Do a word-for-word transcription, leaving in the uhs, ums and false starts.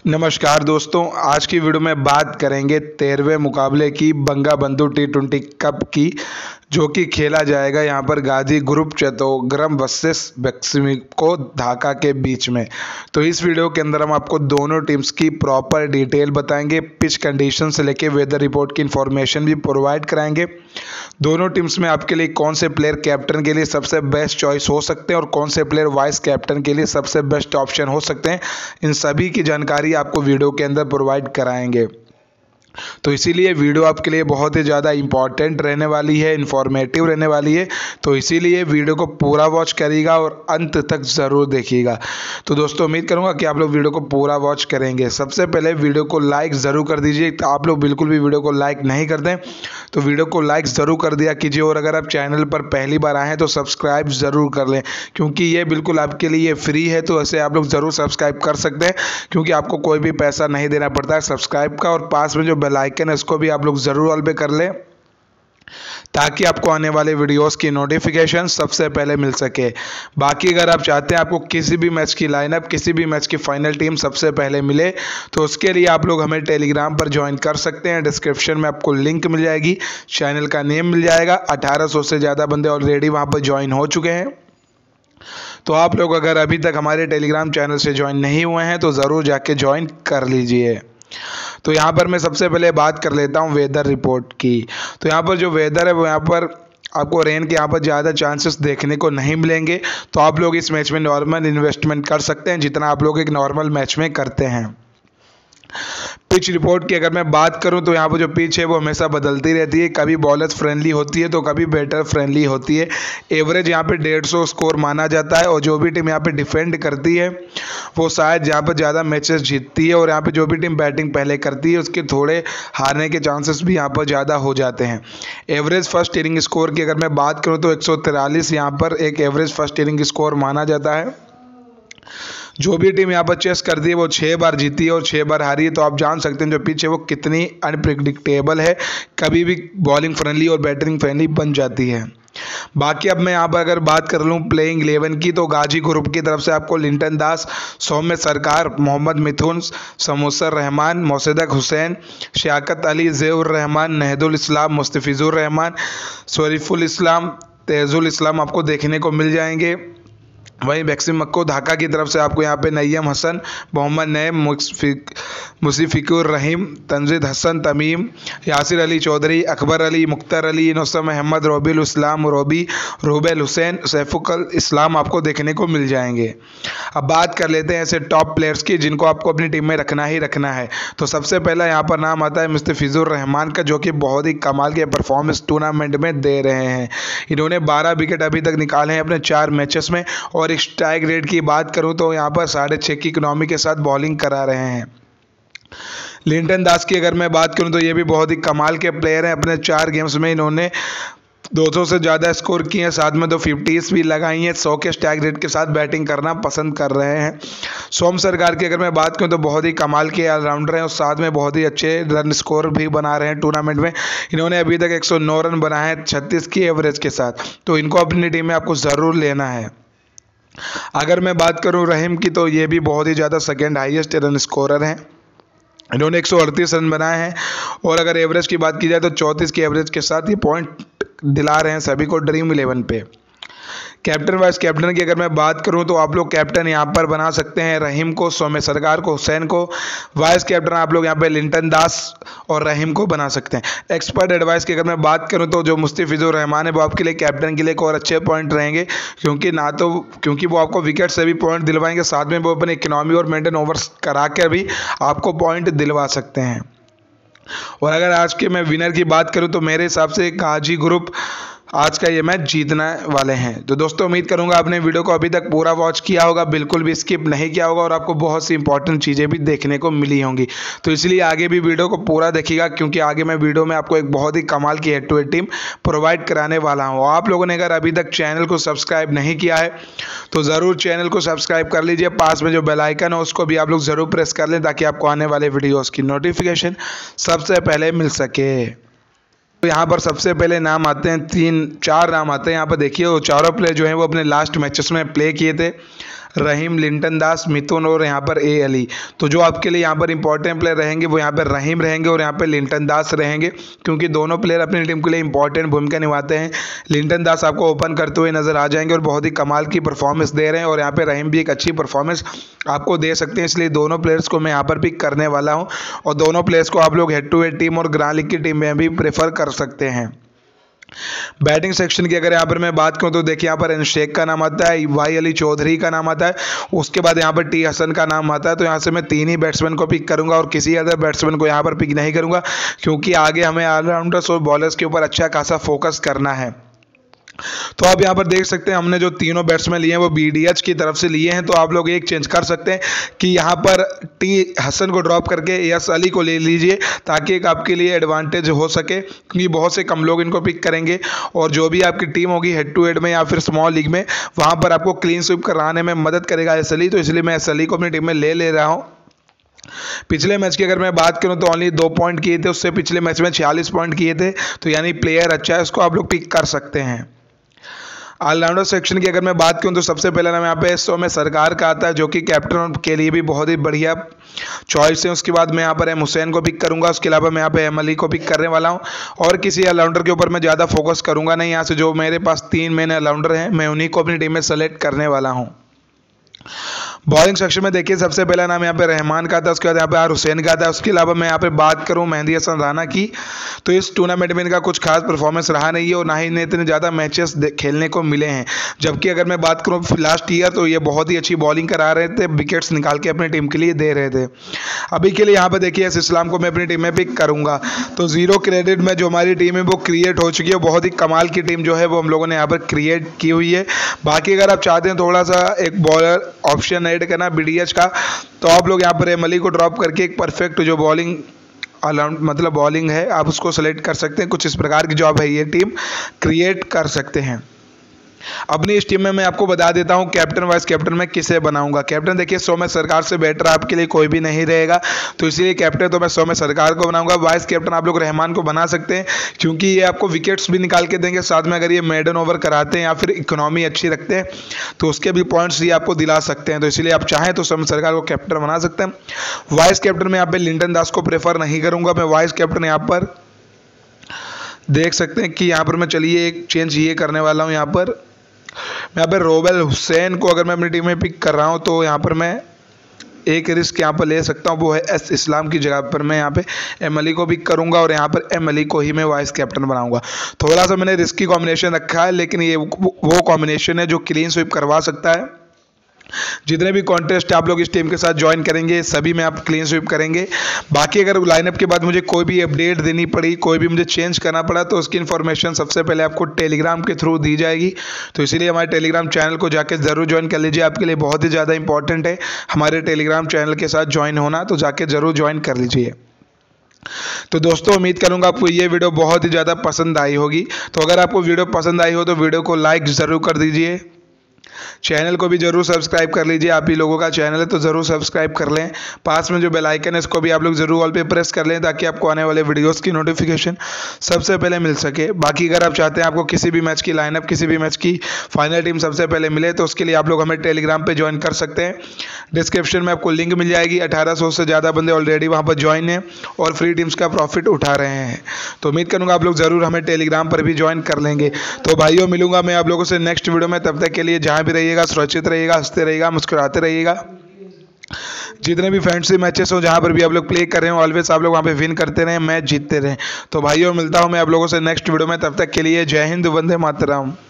नमस्कार दोस्तों, आज की वीडियो में बात करेंगे तेरहवें मुकाबले की बंगाबंधु टी ट्वेंटी कप की, जो कि खेला जाएगा यहाँ पर Gazi group Chattogram versus Mexico Dhaka के बीच में। तो इस वीडियो के अंदर हम आपको दोनों टीम्स की प्रॉपर डिटेल बताएंगे, पिच कंडीशन से लेके वेदर रिपोर्ट की इंफॉर्मेशन भी प्रोवाइड कराएंगे। दोनों टीम्स में आपके लिए कौन से प्लेयर कैप्टन के लिए सबसे बेस्ट चॉइस हो सकते हैं और कौन से प्लेयर वाइस कैप्टन के लिए सबसे बेस्ट ऑप्शन हो सकते हैं, इन सभी की जानकारी आपको वीडियो के अंदर प्रोवाइड कराएंगे। तो इसीलिए वीडियो आपके लिए बहुत ही ज़्यादा इंपॉर्टेंट रहने वाली है, इंफॉर्मेटिव रहने वाली है। तो इसीलिए वीडियो को पूरा वॉच करिएगा और अंत तक ज़रूर देखिएगा। तो दोस्तों, उम्मीद करूंगा कि आप लोग वीडियो को पूरा वॉच करेंगे। सबसे पहले वीडियो को लाइक ज़रूर कर दीजिए। तो आप लोग बिल्कुल भी वीडियो को लाइक नहीं कर दें तो वीडियो को लाइक ज़रूर कर दिया कीजिए, और अगर आप चैनल पर पहली बार आए हैं तो सब्सक्राइब ज़रूर कर लें, क्योंकि ये बिल्कुल आपके लिए फ्री है। तो ऐसे आप लोग ज़रूर सब्सक्राइब कर सकते हैं, क्योंकि आपको कोई भी पैसा नहीं देना पड़ता है सब्सक्राइब का। और पास में जो बेल आइकन है इसको भी आप लोग ज़रूर ऑल पे कर लें, ताकि आपको आने वाले वीडियोस की नोटिफिकेशन सबसे पहले मिल सके। बाकी अगर आप चाहते हैं आपको किसी भी मैच की लाइनअप, किसी भी मैच की फाइनल टीम सबसे पहले मिले, तो उसके लिए आप लोग हमें टेलीग्राम पर ज्वाइन कर सकते हैं। डिस्क्रिप्शन में आपको लिंक मिल जाएगी, चैनल का नेम मिल जाएगा। अठारह सौ से ज़्यादा बंदे ऑलरेडी वहाँ पर ज्वाइन हो चुके हैं। तो आप लोग अगर अभी तक हमारे टेलीग्राम चैनल से ज्वाइन नहीं हुए हैं तो ज़रूर जाके ज्वाइन कर लीजिए। तो यहाँ पर मैं सबसे पहले बात कर लेता हूँ वेदर रिपोर्ट की। तो यहाँ पर जो वेदर है वो यहाँ पर आपको रेन के यहाँ पर ज़्यादा चांसेस देखने को नहीं मिलेंगे। तो आप लोग इस मैच में नॉर्मल इन्वेस्टमेंट कर सकते हैं, जितना आप लोग एक नॉर्मल मैच में करते हैं। पिच रिपोर्ट की अगर मैं बात करूं तो यहाँ पर जो पिच है वो हमेशा बदलती रहती है, कभी बॉलर्स फ्रेंडली होती है तो कभी बैटर फ्रेंडली होती है। एवरेज यहाँ पे डेढ़ सौ स्कोर माना जाता है, और जो भी टीम यहाँ पे डिफेंड करती है वो शायद यहाँ पर ज़्यादा मैचेस जीतती है, और यहाँ पे जो भी टीम बैटिंग पहले करती है उसके थोड़े हारने के चांसेस भी यहाँ पर ज़्यादा हो जाते हैं। एवरेज फर्स्ट इनिंग स्कोर की अगर मैं बात करूँ तो एक सौ तिरालीस यहाँ पर एक एवरेज फर्स्ट इनिंग स्कोर माना जाता है। जो भी टीम यहाँ पर चेस करती है वो छः बार जीती है और छः बार हारी है। तो आप जान सकते हैं जो पिच है वो कितनी अनप्रिडिक्टेबल है, कभी भी बॉलिंग फ्रेंडली और बैटिंग फ्रेंडली बन जाती है। बाकी अब मैं यहाँ पर अगर बात कर लूँ प्लेइंग इलेवन की, तो गाजी ग्रुप की तरफ से आपको लिंटन दास, सौम्य सरकार, मोहम्मद मिथुन, समूसर रहमान, मोसद्देक हुसैन, शयाकत अली, ज़ेउर रहमान, नहदुल इस्लाम, मुस्तफिजुर रहमान, शरीफुल इस्लाम, तेजुल इस्लाम आपको देखने को मिल जाएंगे। वहीं मेक्सिको ढाका की तरफ से आपको यहाँ पे नईम हसन, मोहम्मद नईम, मुशफिकुर रहीम, तंजीद हसन तमीम, यासिर अली चौधरी, अकबर अली, मुख्तार अली, नौसम अहमद, रोबिल इस्लाम, रोबी, रूबेल हुसैन, सैफुल इस्लाम आपको देखने को मिल जाएंगे। अब बात कर लेते हैं ऐसे टॉप प्लेयर्स की जिनको आपको अपनी टीम में रखना ही रखना है। तो सबसे पहला यहाँ पर नाम आता है मुस्तफिजुर रहमान का, जो कि बहुत ही कमाल के परफॉर्मेंस टूर्नामेंट में दे रहे हैं। इन्होंने बारह विकेट अभी तक निकाले हैं अपने चार मैचेस में, और एक स्ट्राइक रेट की बात करूं तो यहाँ पर साढ़े छः की इकोनॉमी के साथ बॉलिंग करा रहे हैं। लिंटन दास की अगर मैं बात करूं तो ये भी बहुत ही कमाल के प्लेयर हैं। अपने चार गेम्स में इन्होंने दो सौ से ज़्यादा स्कोर किए हैं, साथ में दो फिफ्टीज भी लगाई हैं। सौ के स्ट्राइक रेट के साथ बैटिंग करना पसंद कर रहे हैं। सोम सरकार की अगर मैं बात करूं तो बहुत ही कमाल के ऑलराउंडर हैं, और साथ में बहुत ही अच्छे रन स्कोर भी बना रहे हैं टूर्नामेंट में। इन्होंने अभी तक एक सौ नौ रन बनाए हैं छत्तीस की एवरेज के साथ। तो इनको अपनी टीम में आपको ज़रूर लेना है। अगर मैं बात करूं रहीम की, तो ये भी बहुत ही ज़्यादा सेकेंड हाईएस्ट रन स्कोरर हैं। इन्होंने एक सौ अड़तीस रन बनाए हैं, और अगर एवरेज की बात की जाए तो चौंतीस की एवरेज के साथ ये पॉइंट दिला रहे हैं सभी को ड्रीम इलेवन पे। कैप्टन वाइस कैप्टन की अगर मैं बात करूं तो आप लोग कैप्टन यहां पर बना सकते हैं रहीम को, सौम्य सरकार को, हुसैन को। वाइस कैप्टन आप लोग यहां पे लिंटन दास और रहीम को बना सकते हैं। एक्सपर्ट एडवाइस की अगर मैं बात करूं तो जो मुस्तफिजुर रहमान है वो आपके लिए कैप्टन के लिए एक और अच्छे पॉइंट रहेंगे, क्योंकि ना तो क्योंकि वो आपको विकेट से भी पॉइंट दिलवाएंगे, साथ में वो अपने इकोनॉमी और मेंटेन ओवर्स करा कर भी आपको पॉइंट दिलवा सकते हैं। और अगर आज के मैं विनर की बात करूं तो मेरे हिसाब से गाजी ग्रुप आज का ये मैच जीतने वाले हैं। तो दोस्तों, उम्मीद करूंगा आपने वीडियो को अभी तक पूरा वॉच किया होगा, बिल्कुल भी स्किप नहीं किया होगा, और आपको बहुत सी इंपॉर्टेंट चीज़ें भी देखने को मिली होंगी। तो इसलिए आगे भी वीडियो को पूरा देखिएगा, क्योंकि आगे मैं वीडियो में आपको एक बहुत ही कमाल की head to head team provide कराने वाला हूँ। आप लोगों ने अगर अभी तक चैनल को सब्सक्राइब नहीं किया है तो ज़रूर चैनल को सब्सक्राइब कर लीजिए। पास में जो बेल आइकन है उसको भी आप लोग ज़रूर प्रेस कर लें, ताकि आपको आने वाले वीडियोज़ की नोटिफिकेशन सबसे पहले मिल सके। तो यहाँ पर सबसे पहले नाम आते हैं, तीन चार नाम आते हैं यहाँ पर। देखिए वो चारों प्लेयर जो हैं वो अपने लास्ट मैचेस में प्ले किए थे, रहीम, लिंटन दास, मिथुन और यहाँ पर ए अली। तो जो आपके लिए यहाँ पर इंपॉर्टेंट प्लेयर रहेंगे वो यहाँ पर रहीम रहेंगे और यहाँ पर लिंटन दास रहेंगे, क्योंकि दोनों प्लेयर अपनी टीम के लिए इंपॉर्टेंट भूमिका निभाते हैं। लिंटन दास आपको ओपन करते हुए नजर आ जाएंगे और बहुत ही कमाल की परफॉर्मेंस दे रहे हैं, और यहाँ पे रहीम भी एक अच्छी परफॉर्मेंस आपको दे सकते हैं, इसलिए दोनों प्लेयर्स को मैं यहाँ पर पिक करने वाला हूँ। और दोनों प्लेयर्स को आप लोग हेड टू हेड टीम और ग्रांड लीग की टीम में भी प्रेफर कर सकते हैं। बैटिंग सेक्शन की अगर यहाँ पर मैं बात करूँ तो देखिए यहाँ पर एन शेख का नाम आता है, वाई अली चौधरी का नाम आता है, उसके बाद यहाँ पर टी हसन का नाम आता है। तो यहाँ से मैं तीन ही बैट्समैन को पिक करूंगा और किसी अदर बैट्समैन को यहाँ पर पिक नहीं करूंगा, क्योंकि आगे हमें ऑलराउंडर्स और बॉलर्स के ऊपर अच्छा खासा फोकस करना है। तो आप यहाँ पर देख सकते हैं हमने जो तीनों बैट्समैन लिए हैं वो बीडीएच की तरफ से लिए हैं। तो आप लोग एक चेंज कर सकते हैं कि यहाँ पर टी हसन को ड्रॉप करके यस अली को ले लीजिए, ताकि एक आपके लिए एडवांटेज हो सके, क्योंकि बहुत से कम लोग इनको पिक करेंगे और जो भी आपकी टीम होगी हेड टू हेड में या फिर स्मॉल लीग में, वहाँ पर आपको क्लीन स्वीप कराने में मदद करेगा यस अली। तो इसलिए मैं यस अली को अपनी टीम में ले ले रहा हूँ। पिछले मैच की अगर मैं बात करूं तो ओनली दो पॉइंट किए थे, उससे पिछले मैच में छियालीस पॉइंट किए थे, तो यानी प्लेयर अच्छा है, उसको आप लोग पिक कर सकते हैं। ऑलराउंडर सेक्शन की अगर मैं बात करूं तो सबसे पहला नाम यहाँ पे सौ में सरकार का आता है, जो कि कैप्टन के लिए भी बहुत ही बढ़िया चॉइस है। उसके बाद मैं यहाँ पर एम हुसैन को पिक करूंगा, उसके अलावा मैं यहाँ पे एम अली को पिक करने वाला हूँ, और किसी ऑलराउंडर के ऊपर मैं ज़्यादा फोकस करूंगा नहीं। यहाँ से जो मेरे पास तीन मेन ऑलराउंडर हैं मैं उन्हीं को अपनी टीम में सेलेक्ट करने वाला हूँ। बॉलिंग सेक्शन में देखिए सबसे पहला नाम यहाँ पे रहमान का था, उसके बाद यहाँ पे आर हुसैन का था। उसके अलावा मैं यहाँ पे बात करूँ मेहंदी हसन राना की, तो इस टूर्नामेंट में इनका कुछ खास परफॉर्मेंस रहा नहीं है और ना ही इन्हें इतने ज़्यादा मैचेस खेलने को मिले हैं। जबकि अगर मैं बात करूँ लास्ट ईयर तो ये बहुत ही अच्छी बॉलिंग करा रहे थे, विकेट्स निकाल के अपनी टीम के लिए दे रहे थे। अभी के लिए यहाँ पर देखिए एस इस्लाम को मैं अपनी टीम में पिक करूँगा। तो जीरो क्रेडिट में जो हमारी टीम है वो क्रिएट हो चुकी है, बहुत ही कमाल की टीम जो है वो हम लोगों ने यहाँ पर क्रिएट की हुई है। बाकी अगर आप चाहते हैं थोड़ा सा एक बॉलर ऑप्शन ऐड करना बीडीएच का, तो आप लोग यहाँ पर एम अली को ड्रॉप करके एक परफेक्ट जो बॉलिंग अलाउंड मतलब बॉलिंग है आप उसको सेलेक्ट कर सकते हैं। कुछ इस प्रकार की जॉब है, ये टीम क्रिएट कर सकते हैं। अपनी इस टीम में मैं आपको बता देता हूं कैप्टन वाइस कैप्टन मैं किसे बनाऊंगा। कैप्टन देखिए सौ में सरकार से बेटर आपके लिए कोई भी नहीं रहेगा, तो इसीलिए कैप्टन तो मैं सौ में सरकार को बनाऊंगा। वाइस कैप्टन आप लोग रहमान को बना सकते हैं, क्योंकि ये आपको विकेट्स भी निकाल के देंगे, साथ में अगर ये मेडन ओवर कराते हैं या फिर इकोनॉमी अच्छी रखते हैं तो उसके भी पॉइंट्स ये आपको दिला सकते हैं। तो इसलिए आप चाहें तो सौ में सरकार को कैप्टन बना सकते हैं। वाइस कैप्टन में यहाँ पे लिंटन दास को प्रेफर नहीं करूंगा। मैं वाइस कैप्टन यहाँ पर देख सकते हैं कि यहाँ पर मैं चलिए एक चेंज ये करने वाला हूँ। यहाँ पर मैं यहाँ पर रोबेल हुसैन को अगर मैं अपनी टीम में पिक कर रहा हूँ तो यहाँ पर मैं एक रिस्क यहाँ पर ले सकता हूँ, वो है एस इस्लाम की जगह पर मैं यहाँ पे एम अली को पिक करूँगा और यहाँ पर एम अली को ही मैं वाइस कैप्टन बनाऊँगा। थोड़ा सा मैंने रिस्की कॉम्बिनेशन रखा है, लेकिन ये वो कॉम्बिनेशन है जो क्लीन स्वीप करवा सकता है। जितने भी कॉन्टेस्ट आप लोग इस टीम के साथ ज्वाइन करेंगे सभी में आप क्लीन स्वीप करेंगे। बाकी अगर लाइनअप के बाद मुझे कोई भी अपडेट देनी पड़ी, कोई भी मुझे चेंज करना पड़ा, तो उसकी इन्फॉर्मेशन सबसे पहले आपको टेलीग्राम के थ्रू दी जाएगी। तो इसीलिए हमारे टेलीग्राम चैनल को जाके ज़रूर ज्वाइन कर लीजिए, आपके लिए बहुत ही ज़्यादा इंपॉर्टेंट है हमारे टेलीग्राम चैनल के साथ ज्वाइन होना, तो जाके ज़रूर ज्वाइन कर लीजिए। तो दोस्तों उम्मीद करूंगा आपको ये वीडियो बहुत ही ज़्यादा पसंद आई होगी। तो अगर आपको वीडियो पसंद आई हो तो वीडियो को लाइक ज़रूर कर दीजिए, चैनल को भी जरूर सब्सक्राइब कर लीजिए। आप ही लोगों का चैनल है तो जरूर सब्सक्राइब कर लें। पास में जो बेल आइकन है इसको भी आप लोग जरूर ऑल पे प्रेस कर लें, ताकि आपको आने वाले वीडियोस की नोटिफिकेशन सबसे पहले मिल सके। बाकी अगर आप चाहते हैं आपको किसी भी मैच की लाइनअप, किसी भी मैच की फाइनल टीम सबसे पहले मिले, तो उसके लिए आप लोग हमें टेलीग्राम पर ज्वाइन कर सकते हैं। डिस्क्रिप्शन में आपको लिंक मिल जाएगी। अठारह सौ से ज़्यादा बंदे ऑलरेडी वहाँ पर ज्वाइन हैं और फ्री टीम्स का प्रॉफिट उठा रहे हैं। तो उम्मीद करूँगा आप लोग ज़रूर हमें टेलीग्राम पर भी ज्वाइन कर लेंगे। तो भाइयों मिलूंगा मैं आप लोगों से नेक्स्ट वीडियो में, तब तक के लिए जहाँ भी रहिएगा सुरक्षित रहिएगा, हंसते रहिएगा, मुस्कुराते रहिएगा। जितने भी फैंटेसी मैचेस हो जहां पर भी आप लोग प्ले कर रहे हो, ऑलवेज आप लोग वहां पे विन करते रहें, मैच जीतते रहें। तो भाइयों मिलता हूं मैं आप लोगों से नेक्स्ट वीडियो में, तब तक के लिए जय हिंद, वंदे मातरम।